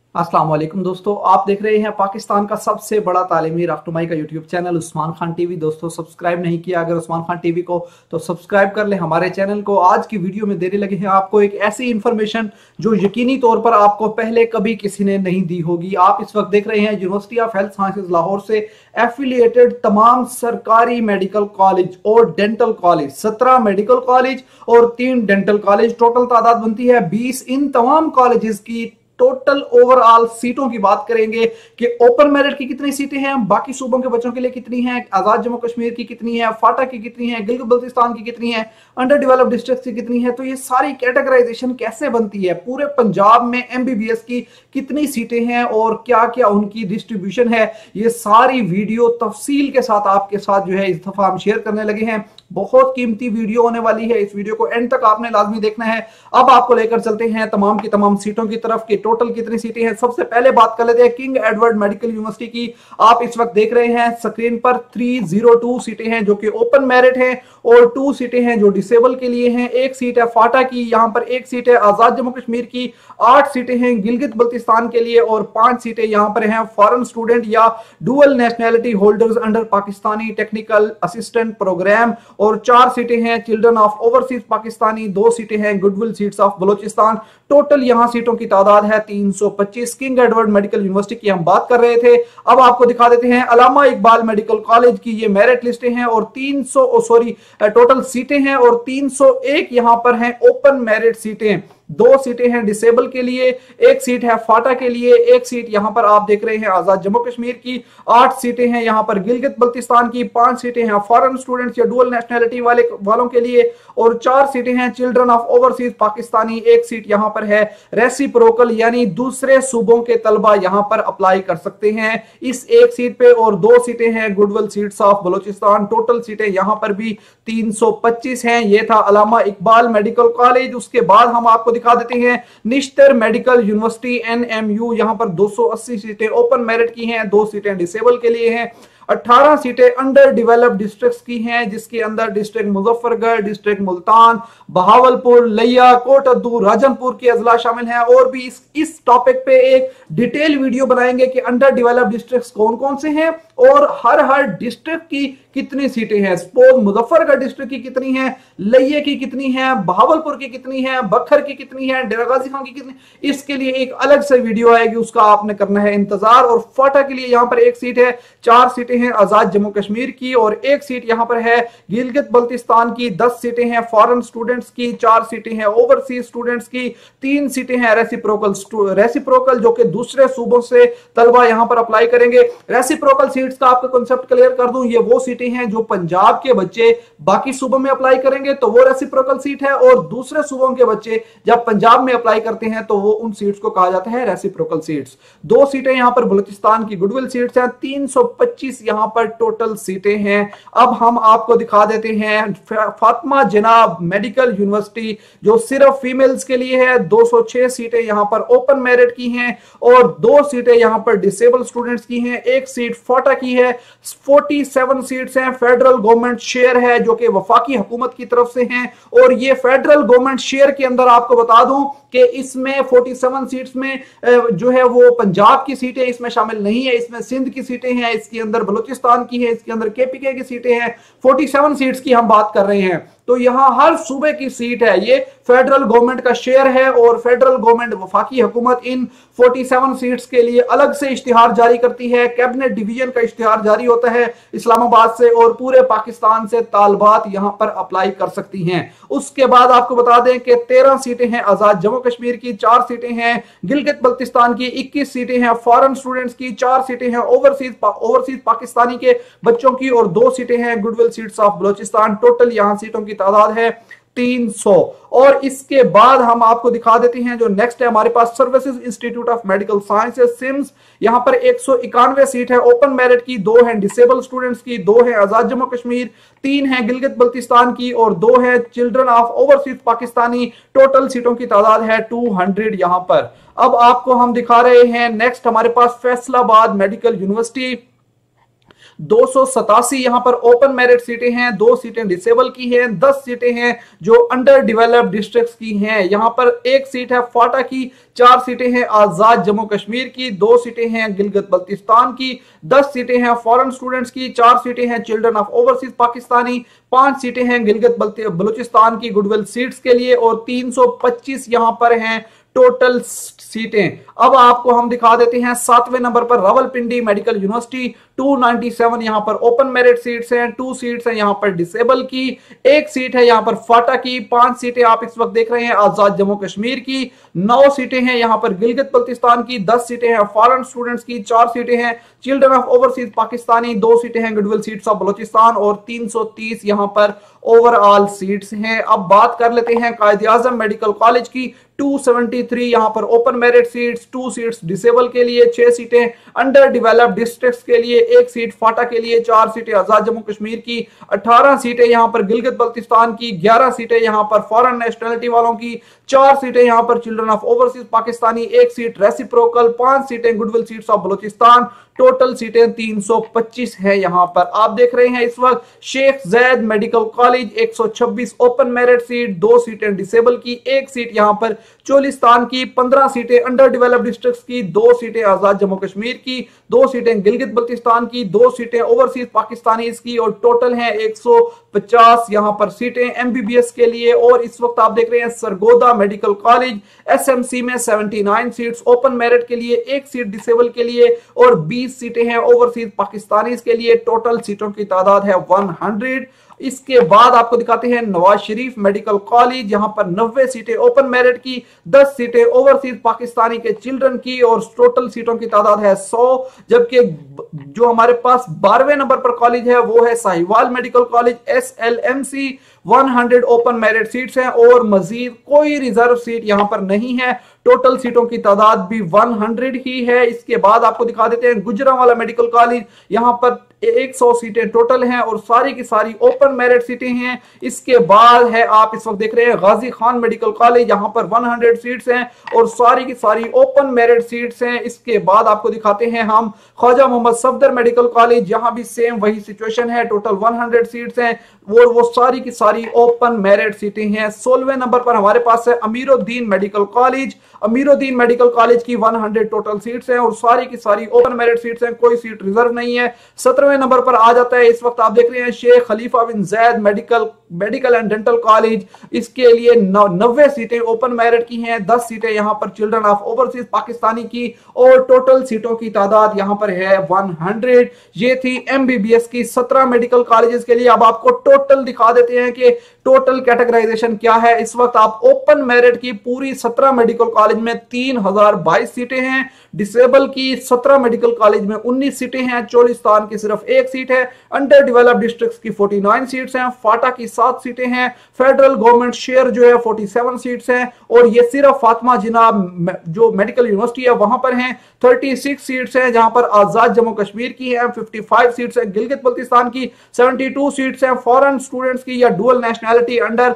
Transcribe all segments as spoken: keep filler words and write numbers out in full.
अस्सलाम वालेकुम दोस्तों, आप देख रहे हैं पाकिस्तान का सबसे बड़ा तालीमी रहनुमाई का YouTube channel Usman Khan TV. दोस्तों सब्सक्राइब नहीं किया अगर उस्मान खान टीवी को तो सब्सक्राइब कर लें हमारे चैनल को। आज की वीडियो में देने लगे हैं आपको एक ऐसी इंफॉर्मेशन जो यकीनी तौर पर आपको पहले कभी किसी ने नहीं दी होगी। आप इस वक्त देख रहे हैं university of health sciences Lahore से एफिलिएटेड तमाम सरकारी मेडिकल कॉलेज और डेंटल कॉलेज, सत्रह मेडिकल कॉलेज और तीन डेंटल कॉलेज, टोटल तादाद बनती है बीस। इन तमाम कॉलेजेस की टोटल ओवरऑल सीटों की बात करेंगे कि ओपन मेरिट की कितनी सीटें हैं, बाकी सूबों के बच्चों के लिए कितनी हैं, आजाद जम्मू कश्मीर की कितनी है, फाटा की कितनी है, गिलगित बल्तिस्तान की कितनी है, अंडर डेवलप्ड डिस्ट्रिक्ट की कितनी है। तो ये सारी कैटेगराइजेशन कैसे बनती है, पूरे पंजाब में एमबीबीएस की कितनी सीटें हैं और क्या क्या उनकी डिस्ट्रीब्यूशन है, ये सारी वीडियो तफसील के साथ आपके साथ जो है इस दफा हम शेयर करने लगे हैं। बहुत कीमती वीडियो होने वाली है, इस वीडियो को एंड तक आपने लाजमी देखना है। अब आपको लेकर चलते हैं तमाम की तमाम सीटों की तरफ कि टोटल कितनी सीटें हैं। सबसे पहले बात कर लेते हैं किंग एडवर्ड मेडिकल यूनिवर्सिटी की। आप इस वक्त देख रहे हैं स्क्रीन पर तीन सौ दो सीटें हैं जो कि ओपन मेरिट हैं और टू सीटें हैं जो डिसेबल के लिए हैं। एक सीट है फाटा की, यहां पर एक सीट है आजाद जम्मू कश्मीर की, आठ सीटें हैं गिलगित बल्तिस्तान के लिए और पांच सीटें यहां पर हैं फॉरेन स्टूडेंट या dual nationality holders under Pakistani technical assistant program, और चार सीटें हैं चिल्ड्रन ऑफ ओवरसीज पाकिस्तानी, दो सीटें हैं goodwill seats of Balochistan. Total यहां सीटों की तादाद है तीन सौ पच्चीस। किंग एडवर्ड मेडिकल यूनिवर्सिटी की हम बात कर रहे थे, अब आपको दिखा देते हैं अलामा इकबाल मेडिकल कॉलेज की। ये मेरिट लिस्टें हैं और तीन सौ सॉरी टोटल सीटें हैं और तीन सौ एक यहां पर हैं ओपन मेरिट सीटें। दो सीटें हैं डिसेबल के लिए, एक सीट है फाटा के लिए, एक सीट यहां पर आप देख रहे हैं आजाद जम्मू कश्मीर की, आठ सीटें हैं यहां पर गिलगित बल्तिस्तान की, पांच सीटें हैं फॉरेन स्टूडेंट्स या डुअल नेशनैलिटी वाले वालों के लिए और चार सीटें हैं चिल्ड्रन ऑफ ओवरसीज पाकिस्तानी। एक सीट यहां पर है रेसिप्रोकल यानी दूसरे सूबों के तलबा यहां पर अप्लाई कर सकते हैं इस एक सीट पे, और दो सीटें हैं goodwill seats of Balochistan. Total सीटें यहां पर भी तीन सौ पच्चीस हैं। यह था अलामा इकबाल मेडिकल कॉलेज। उसके बाद हम आपको दिखा देते हैं निश्तर मेडिकल यूनिवर्सिटी एनएमयू। यहां पर दो सौ अस्सी सीटें ओपन मेरिट की हैं, दो सीटें डिसेबल के लिए हैं, अठारह सीटें अंडर डेवलप्ड डिस्ट्रिक्ट्स की हैं जिसके अंदर डिस्ट्रिक्ट मुजफ्फरगढ़, डिस्ट्रिक्ट मुल्तान, बहावलपुर, लिया, कोटद्दू, राजनपुर के अजला शामिल हैं। और भी इस इस टॉपिक पे एक डिटेल वीडियो बनाएंगे कि अंडर डेवलप्ड डिस्ट्रिक्ट्स कौन कौन से हैं और हर हर डिस्ट्रिक्ट की कितनी सीटें हैं। सपोज मुजफ्फरगढ़ डिस्ट्रिक्ट की कितनी है, लिया की कितनी है, बहावलपुर की कितनी है, बखर की कितनी है, डेरा गाजी खान की कितनी, इसके लिए एक अलग से वीडियो आएगी, उसका आपने करना है इंतजार। और फाटा के लिए यहां पर एक सीट है, चार सीटें हैं आजाद जम्मू कश्मीर की और एक सीट यहां पर है गिलगित बल्तिस्तान की, दस सीटें हैं फॉरेन स्टूडेंट्स की, चार सीटें हैं ओवरसीज स्टूडेंट्स की, तीन सीटें हैं रेसिप्रोकल रेसिप्रोकल जो कि दूसरे सूबों से तलबा यहां पर अप्लाई करेंगे। रेसिप्रोकल सीट्स का आपका कांसेप्ट क्लियर कर दूं, ये वो सीटें हैं जो पंजाब के बच्चे बाकी सूबों में अप्लाई करेंगे तो वो रेसिप्रोकल सीट है, और दूसरे सूबों के बच्चे जब पंजाब में अप्लाई करते हैं तो वो उन सीट्स को कहा जाता है रेसिप्रोकल सीट्स। दो सीटें यहां पर बलूचिस्तान की गुडविल सीट्स हैं, तीन सौ पच्चीस यहां पर टोटल सीटें हैं। अब हम आपको दिखा देते हैं फातिमा जनाब मेडिकल यूनिवर्सिटी जो सिर्फ फीमेल्स के लिए है। दो सौ छह सीटें यहां पर ओपन मेरिट की हैं और दो सीटें यहां पर डिसेबल स्टूडेंट्स की हैं, एक सीट फाटा की है। सैंतालीस सीट्स हैं, फेडरल गवर्नमेंट शेयर है जो कि वफाकी हुकूमत की तरफ से हैं, और ये फेडरल गवर्नमेंट शेयर के अंदर आपको बता दूं कि इसमें सैंतालीस सीट्स में जो है वो पंजाब की सीटें इसमें शामिल नहीं है, इसमें सिंध की सीटें हैं, इसके अंदर बलूचिस्तान की है, इसके अंदर केपीके की सीटें हैं। सैंतालीस सीट्स की हम बात कर रहे हैं, तो यहां हर सूबे की सीट है, ये फेडरल गवर्नमेंट का शेयर है और फेडरल गवर्नमेंट वफाकी हुकूमत इन सैंतालीस सीट्स के लिए अलग से इश्तिहार जारी करती है। कैबिनेट डिवीजन का इश्तिहार जारी होता है इस्लामाबाद से और पूरे पाकिस्तान से तालबात यहां पर अप्लाई कर सकती हैं। उसके बाद आपको बता दें कि तेरह सीटें हैं आजाद जम्मू कश्मीर की, चार सीटें हैं गिलगित बल्तिस्तान की, इक्कीस सीटें हैं फॉरेन स्टूडेंट्स की, चार सीटें हैं ओवरसीज ओवरसीज पाकिस्तानी के बच्चों की और दो सीटें हैं goodwill seats of Balochistan. Total यहां सीटों की तादाद है तीन सौ। और इसके बाद हम आपको दिखा देते हैं जो नेक्स्ट है हमारे पास services institute of medical sciences SIMS. यहां पर एक सौ इक्यानवे सीट है ओपन मेरिट की, दो हैं डिसेबल स्टूडेंट्स की, दो हैं आजाद जम्मू कश्मीर, तीन हैं गिलगित बल्तिस्तान की और दो है children of overseas Pakistani. Total सीटों की तादाद है दो सौ यहां पर। अब आपको हम दिखा रहे हैं नेक्स्ट हमारे पास फैसलाबाद मेडिकल यूनिवर्सिटी। दो सौ सतासी यहाँ पर ओपन मेरिट सीटें हैं, दो सीटें डिसेबल की हैं, दस सीटें हैं जो अंडर डेवलप्ड डिस्ट्रिक्ट्स की हैं। यहाँ पर एक सीट है फाटा की, चार सीटें हैं आजाद जम्मू कश्मीर की, दो सीटें हैं गिलगित बल्तिस्तान की, दस सीटें हैं फॉरेन स्टूडेंट्स की, चार सीटें हैं चिल्ड्रन ऑफ ओवरसीज पाकिस्तानी, पांच सीटें हैं गिलगित बलूचिस्तान की गुडविल सीट्स के लिए और तीन सौ पच्चीस यहां पर हैं टोटल सीटें। अब आपको हम दिखा देते हैं सातवें नंबर पर रावलपिंडी मेडिकल यूनिवर्सिटी, दो सौ सत्तानवे यहां पर ओपन मेरिट सीट्स हैं, टू सीट्स हैं यहां पर डिसेबल की, एक सीट है यहां पर फाटा की, पांच सीटें आप इस वक्त देख रहे हैं आजाद जम्मू कश्मीर की, नौ सीटें हैं यहां पर गिलगित बल्तिस्तान की, दस सीटें हैं फॉरेन स्टूडेंट्स की, चार सीटें हैं चिल्ड्रन ऑफ ओवरसीज पाकिस्तानी, दो सीटें हैं गुडविल सीट्स ऑफ बलूचिस्तान और तीन सौ तीस यहां पर ओवरऑल सीट्स हैं। अब बात कर लेते हैं कायद आजम मेडिकल कॉलेज की, दो सौ तिहत्तर यहां पर open merit seats, two seats disable के लिए, छह सीटें अंडर डेवलप्ड डिस्ट्रिक्ट्स के लिए, एक सीट फाटा के लिए, चार सीटें आजाद जम्मू कश्मीर की, अठारह सीटें यहां पर गिलगित बल्तिस्तान की, ग्यारह सीटें यहां पर फॉरेन नेशनलिटी वालों की, चार सीटें यहां पर चिल्ड्रन ऑफ ओवरसीज पाकिस्तानी, एक सीट रेसिप्रोकल, पांच सीटें goodwill seats of Balochistan, total सीटें तीन सौ पच्चीस है। यहां पर आप देख रहे हैं इस वक्त शेख जैद मेडिकल कॉलेज, एक सौ छब्बीस ओपन मेरिट सीट, दो सीटें डिसेबल की, एक सीट यहां पर चोलिस्तान की, पंद्रह सीटें अंडर डेवलप्ड डिस्ट्रिक्ट्स की, दो सीटें आजाद जम्मू कश्मीर की, दो सीटें गिलगित बल्तिस्तान की, दो सीटें ओवरसीज पाकिस्तानी की और टोटल हैं एक सौ पचास यहां पर सीटें एमबीबीएस के लिए। और इस वक्त आप देख रहे हैं सरगोदा मेडिकल कॉलेज एसएमसी में उन्यासी सीट्स ओपन मेरिट के लिए, एक सीट डिसेबल के लिए और बीस सीटें हैं ओवरसीज पाकिस्तानी के लिए, टोटल सीटों की तादाद है एक सौ। इसके बाद आपको दिखाते हैं नवाज शरीफ मेडिकल कॉलेज, यहां पर नब्बे सीटें ओपन मेरिट की, दस सीटें ओवरसीज पाकिस्तानी के चिल्ड्रन की और टोटल सीटों की तादाद है सौ। जबकि जो हमारे पास बारहवें नंबर पर कॉलेज है वो है साहिवाल मेडिकल कॉलेज एसएलएमसी, सौ ओपन मेरिट सीट्स हैं और मजीद कोई रिजर्व सीट यहां पर नहीं है, टोटल सीटों की तादाद भी सौ ही है। इसके बाद आपको दिखा देते हैं गुजरांवाला मेडिकल कॉलेज, यहां पर सौ सीटें टोटल हैं और सारी की सारी ओपन मेरिट सीटें हैं। इसके बाद है आप इस वक्त देख रहे हैं गाजी खान मेडिकल कॉलेज, यहां पर सौ सीट्स हैं और सारी की सारी ओपन मेरिट सीट्स हैं। इसके बाद आपको दिखाते हैं हम ख्वाजा मोहम्मद सफदर मेडिकल कॉलेज, यहां भी सेम वही सिचुएशन है, टोटल सौ सीट्स हैं और वो सारी की सारी ओपन मेरिट सीटें हैं। सोलहवें नंबर पर हमारे पास है Amiruddin medical college, Amiruddin medical college की सौ टोटल सीट्स हैं और सारी की सारी ओपन मेरिट सीट्स हैं, कोई सीट रिजर्व नहीं है। सत्रहवें नंबर पर आ जाता है इस वक्त आप देख रहे हैं Sheikh Khalifa bin Zayed medical medical and dental college, इसके लिए नब्बे सीटें ओपन मेरिट की हैं, दस सीटें यहां पर चिल्ड्रन ऑफ ओवरसीज पाकिस्तानी की और टोटल सीटों की तादाद यहां पर है सौ। ये थी एमबीबीएस की सत्रह मेडिकल कॉलेजेस के लिए। अब आपको टोटल दिखा देते हैं कि टोटल कैटेगराइजेशन क्या है। इस वक्त आप ओपन मेरिट की पूरी सत्रह मेडिकल कॉलेज में तीन हजार बाईस सीटें हैं, डिसेबल की सत्रह मेडिकल कॉलेज में उन्नीस सीटें हैं, चोलिस्तान की सिर्फ एक सीट है, अंडर डेवलप्ड डिस्ट्रिक्ट्स की उनचास सीट्स हैं, फाटा की सात सीटें हैं, फेडरल गवर्नमेंट शेयर जो है सैंतालीस सीट्स हैं और ये सिर्फ फातिमा जिन्ना जो मेडिकल यूनिवर्सिटी है वहां पर हैं छत्तीस सीट्स हैं, जहां पर आजाद जम्मू कश्मीर की है पचपन सीट्स हैं, गिलगित बल्तिस्तान की बहत्तर सीट्स हैं, फॉरेन स्टूडेंट्स की या dual nationality under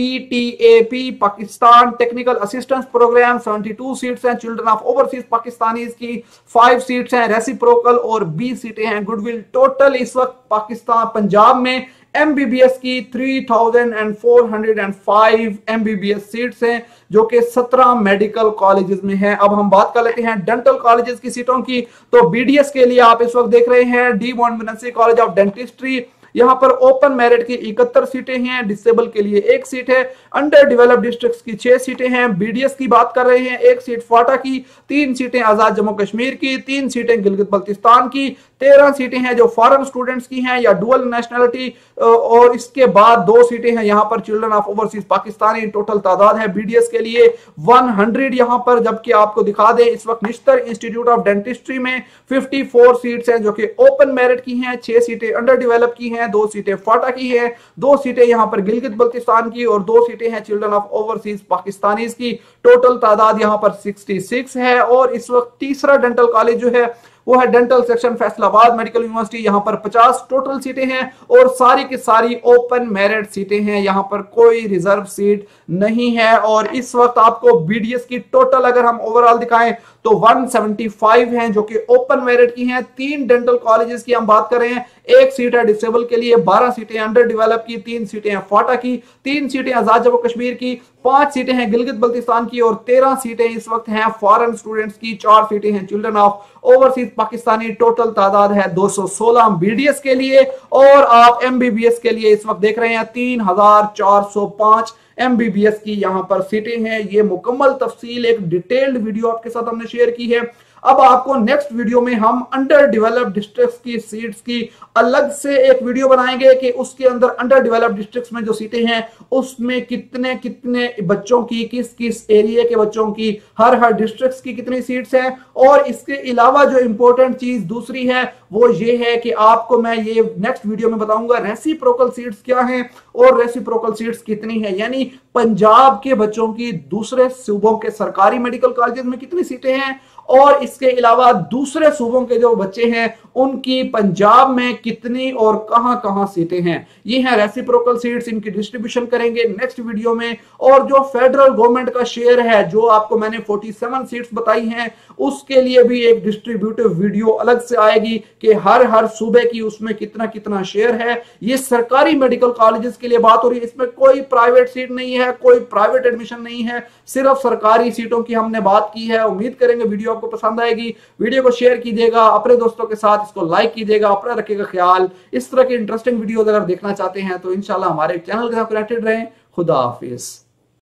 PTAP Pakistan technical assistance program बहत्तर सीट्स हैं, चिल्ड्रन ऑफ ओवरसीज पाकिस्तानीज की पांच सीट्स हैं, रेसिप्रोकल और बीस सीटें हैं गुडविल। टोटल इस वक्त पाकिस्तान पंजाब में एमबीबीएस की तीन हज़ार चार सौ पाँच एमबीबीएस सीट्स हैं जो कि सत्रह मेडिकल कॉलेजेस में हैं। अब हम बात कर लेते हैं डेंटल कॉलेजेस की सीटों की। तो बीडीएस के लिए आप इस वक्त देख रहे हैं de Montmorency college of dentistry, यहां पर ओपन मेरिट की इकहत्तर सीटें हैं, डिसेबल के लिए एक सीट है, अंडर डेवलप्ड डिस्ट्रिक्ट्स की छह सीटें हैं। बीडीएस की बात कर रहे हैं, एक सीट फाटा की, तीन सीटें आजाद जम्मू कश्मीर की, तीन सीटें गिलगित बल्तिस्तान की, तेरह सीटें हैं जो फॉरेन स्टूडेंट्स की हैं या डुअल नेशनैलिटी और इसके बाद दो सीटें हैं यहां पर children of overseas Pakistani. Total तादाद है बीडीएस के लिए सौ यहां पर। जबकि आपको दिखा दें इस वक्त निश्तर इंस्टीट्यूट ऑफ डेंटिस्ट्री में चौवन सीट्स हैं जो कि ओपन मेरिट की हैं, छह सीटें अंडर डेवलप की हैं, दो सीटें फाटा की हैं, दो सीटें यहां पर गिलगित बल्तिस्तान की और दो सीटें हैं चिल्ड्रन ऑफ ओवरसीज पाकिस्तानी की। टोटल तादाद यहां पर छियासठ है। और इस वक्त तीसरा डेंटल कॉलेज जो है वो है dental section Faisalabad medical university, यहां पर पचास टोटल सीटें हैं और सारी की सारी ओपन मेरिट सीटें हैं, यहां पर कोई रिजर्व सीट नहीं है। और इस वक्त आपको बीडीएस की टोटल अगर हम ओवरऑल दिखाएं तो एक सौ पचहत्तर हैं जो कि ओपन मेरिट की हैं। तीन डेंटल कॉलेजेस की हम बात कर रहे हैं, एक सीट है डिसेबल के लिए, बारह सीटें अंडर डेवलप की, तीन सीटें हैं फाटा की, तीन सीटें आजाद जम्मू कश्मीर की, पांच सीटें हैं गिलगित बल्तिस्तान की और तेरह सीटें इस वक्त हैं फॉरेन स्टूडेंट्स की, चार सीटें हैं children of overseas Pakistani. Total तादाद है दो सौ सोलह बीडीएस के लिए और आप एमबीबीएस के लिए इस वक्त देख रहे हैं तीन हजार चार सौ पांच एमबीबीएस की यहां पर सीटें हैं। ये मुकम्मल तफसील एक डिटेल्ड वीडियो आपके साथ हमने शेयर की है। अब आपको नेक्स्ट वीडियो में हम अंडर डेवलप्ड डिस्ट्रिक्ट्स की सीट्स की अलग से एक वीडियो बनाएंगे कि उसके अंदर अंडर डेवलप्ड डिस्ट्रिक्ट्स में जो सीटें हैं उसमें कितने कितने बच्चों की, किस किस एरिया के बच्चों की, हर हर डिस्ट्रिक्ट्स की कितनी सीट्स हैं। और इसके अलावा जो इंपॉर्टेंट चीज दूसरी है वो ये है कि आपको मैं ये नेक्स्ट वीडियो में बताऊंगा रेसिप्रोकल सीट्स क्या हैं और रेसिप्रोकल सीट्स कितनी है, यानी पंजाब के बच्चों की दूसरे सूबों के सरकारी मेडिकल कॉलेजेस में कितनी सीटें हैं और इसके अलावा दूसरे सूबों के जो बच्चे हैं उनकी पंजाब में कितनी और कहां कहां सीटें हैं। ये हैं रेसिप्रोकल सीट्स, इनकी डिस्ट्रीब्यूशन करेंगे नेक्स्ट वीडियो में। और जो फेडरल गवर्नमेंट का शेयर है जो आपको मैंने सैंतालीस सीट्स बताई हैं उसके लिए भी एक डिस्ट्रीब्यूटिव वीडियो अलग से आएगी कि हर हर सूबे की उसमें कितना कितना शेयर है। ये सरकारी मेडिकल कॉलेजेस के लिए बात हो रही है, इसमें कोई प्राइवेट सीट नहीं है, कोई प्राइवेट एडमिशन नहीं है, सिर्फ सरकारी सीटों की हमने बात की है। उम्मीद करेंगे वीडियो आपको पसंद आएगी। वीडियो को शेयर कीजिएगा अपने दोस्तों के साथ, इसको लाइक कीजिएगा, अपना रखिएगा ख्याल। इस तरह की इंटरेस्टिंग वीडियो अगर देखना चाहते हैं तो इंशाल्लाह हमारे चैनल के साथ कनेक्टेड रहें। खुदा हाफिज।